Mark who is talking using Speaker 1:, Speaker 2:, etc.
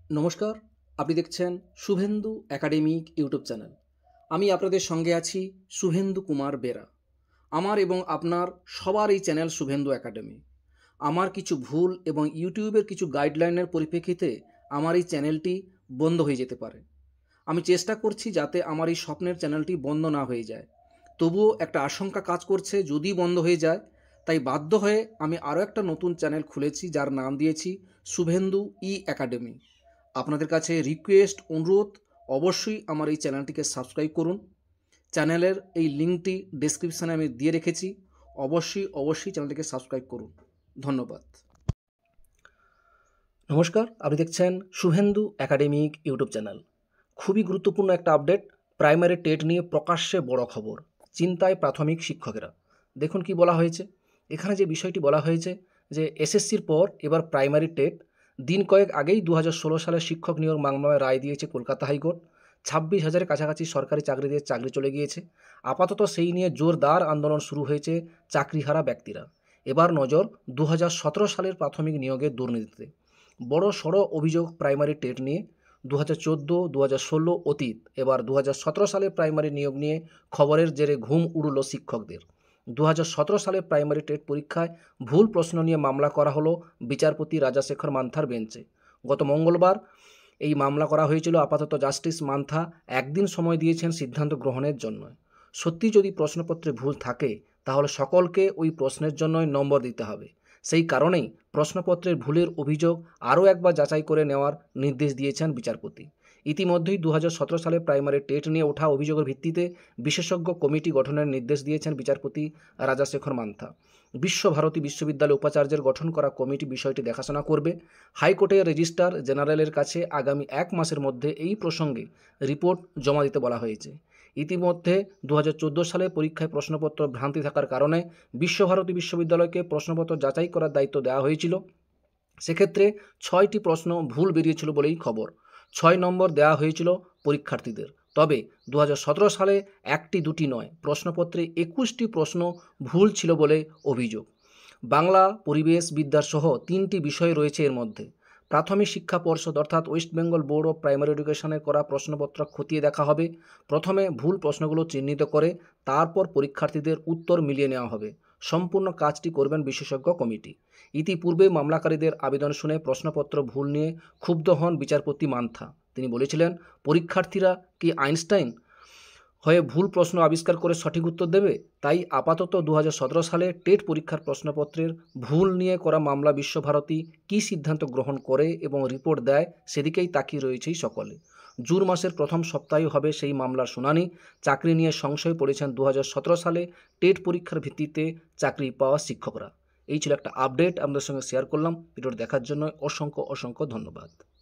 Speaker 1: নমস্কার, আপনি দেখছেন শুভেন্দু একাডেমিক ইউটিউব চ্যানেল। আমি আপনাদের সঙ্গে আছি শুভেন্দু কুমার বেরা। আমার এবং আপনার সবার এই চ্যানেল শুভেন্দু একাডেমি। আমার কিছু ভুল এবং ইউটিউবের কিছু গাইডলাইনের পরিপ্রেক্ষিতে আমার এই চ্যানেলটি বন্ধ হয়ে যেতে পারে। আমি চেষ্টা করছি যাতে আমার এই স্বপ্নের চ্যানেলটি বন্ধ না হয়ে যায়। তবুও একটা আশঙ্কা কাজ করছে যদি বন্ধ হয়ে যায়, তাই বাধ্য হয়ে আমি আরও একটা নতুন চ্যানেল খুলেছি যার নাম দিয়েছি শুভেন্দু একাডেমি। আপনাদের কাছে রিকোয়েস্ট, অনুরোধ, অবশ্যই আমার এই চ্যানেলটিকে সাবস্ক্রাইব করুন। চ্যানেলের এই লিঙ্কটি ডেসক্রিপশানে আমি দিয়ে রেখেছি। অবশ্যই চ্যানেলটিকে সাবস্ক্রাইব করুন। ধন্যবাদ। নমস্কার, আপনি দেখছেন শুভেন্দু একাডেমিক ইউটিউব চ্যানেল। খুবই গুরুত্বপূর্ণ একটা আপডেট, প্রাইমারি টেট নিয়ে প্রকাশ্যে বড় খবর, চিন্তায় প্রাথমিক শিক্ষকেরা। দেখুন কি বলা হয়েছে এখানে। যে বিষয়টি বলা হয়েছে যে এসএসসির পর এবার প্রাইমারি টেট। দিন কয়েক আগেই 2016 সালে শিক্ষক নিয়োগ মামলায় রায় দিয়েছে কলকাতা হাইকোর্ট। 26,000-এর কাছাকাছি সরকারি চাকরিদের চাকরি চলে গিয়েছে। আপাতত সেই নিয়ে জোরদার আন্দোলন শুরু হয়েছে চাকরিহারা ব্যক্তিরা। এবার নজর 2017 সালের প্রাথমিক নিয়োগের দুর্নীতিতে। বড় সড়ো অভিযোগ প্রাইমারি টেট নিয়ে। 2014, 2016 অতীত, এবার 2017 সালে প্রাইমারি নিয়োগ নিয়ে খবরের জেরে ঘুম উড়ল শিক্ষকদের। 2017 সালে প্রাইমারি টেট পরীক্ষায় ভুল প্রশ্ন নিয়ে মামলা করা হলো বিচারপতি রাজাশেখর মান্থার বেঞ্চে। গত মঙ্গলবার এই মামলা করা হয়েছিল। আপাতত জাস্টিস মান্থা একদিন সময় দিয়েছেন সিদ্ধান্ত গ্রহণের জন্য। সত্যি যদি প্রশ্নপত্রে ভুল থাকে তাহলে সকলকে ওই প্রশ্নের জন্যই নম্বর দিতে হবে। সেই কারণেই প্রশ্নপত্রের ভুলের অভিযোগ আরও একবার যাচাই করে নেওয়ার নির্দেশ দিয়েছেন বিচারপতি। ইতিমধ্যেই 2017 সালে প্রাইমারি টেট নিয়ে ওঠা অভিযোগের ভিত্তিতে বিশেষজ্ঞ কমিটি গঠনের নির্দেশ দিয়েছেন বিচারপতি রাজাশেখর মান্থা। বিশ্বভারতী বিশ্ববিদ্যালয় উপাচার্যের গঠন করা কমিটি বিষয়টি দেখাশোনা করবে। হাইকোর্টের রেজিস্ট্রার জেনারেলের কাছে আগামী 1 মাসের মধ্যে এই প্রসঙ্গে রিপোর্ট জমা দিতে বলা হয়েছে। ইতিমধ্যে 2014 সালে পরীক্ষায় প্রশ্নপত্র ভ্রান্তি থাকার কারণে বিশ্বভারতী বিশ্ববিদ্যালয়কে প্রশ্নপত্র যাচাই করার দায়িত্ব দেওয়া হয়েছিল। সেক্ষেত্রে 6টি প্রশ্ন ভুল বেরিয়েছিল বলেই খবর। 6 নম্বর দেওয়া হয়েছিল পরীক্ষার্থীদের। তবে 2017 সালে 1টি-2টি নয়, প্রশ্নপত্রে 21টি প্রশ্ন ভুল ছিল বলে অভিযোগ। বাংলা, পরিবেশ বিদ্যার সহ 3টি বিষয় রয়েছে এর মধ্যে। প্রাথমিক শিক্ষা পর্ষদ অর্থাৎ West Bengal board of primary এডুকেশনের করা প্রশ্নপত্র খতিয়ে দেখা হবে। প্রথমে ভুল প্রশ্নগুলো চিহ্নিত করে তারপর পরীক্ষার্থীদের উত্তর মিলিয়ে নেওয়া হবে। সম্পূর্ণ কাজটি করবেন বিশেষজ্ঞ কমিটি। ইতিপূর্বে মামলাকারীদের আবেদন শুনে প্রশ্নপত্র ভুল নিয়ে ক্ষুব্ধ হন বিচারপতি মান্থা। তিনি বলেছিলেন, পরীক্ষার্থীরা কি আইনস্টাইন হয়ে ভুল প্রশ্ন আবিষ্কার করে সঠিক উত্তর দেবে? তাই আপাতত 2017 সালে টেট পরীক্ষার প্রশ্নপত্রের ভুল নিয়ে করা মামলা বিশ্বভারতী কী সিদ্ধান্ত গ্রহণ করে এবং রিপোর্ট দেয় সেদিকেই তাকিয়ে রয়েছেই সকলে। জুন মাসের প্রথম সপ্তাহে হবে সেই মামলার শুনানি। চাকরি নিয়ে সংশয়ে পড়েছেন 2017 সালে টেট পরীক্ষার ভিত্তিতে চাকরি পাওয়া শিক্ষকরা। এই ছিল একটা আপডেট আপনাদের সঙ্গে শেয়ার করলাম। ভিডিওটি দেখার জন্য অসংখ্য ধন্যবাদ।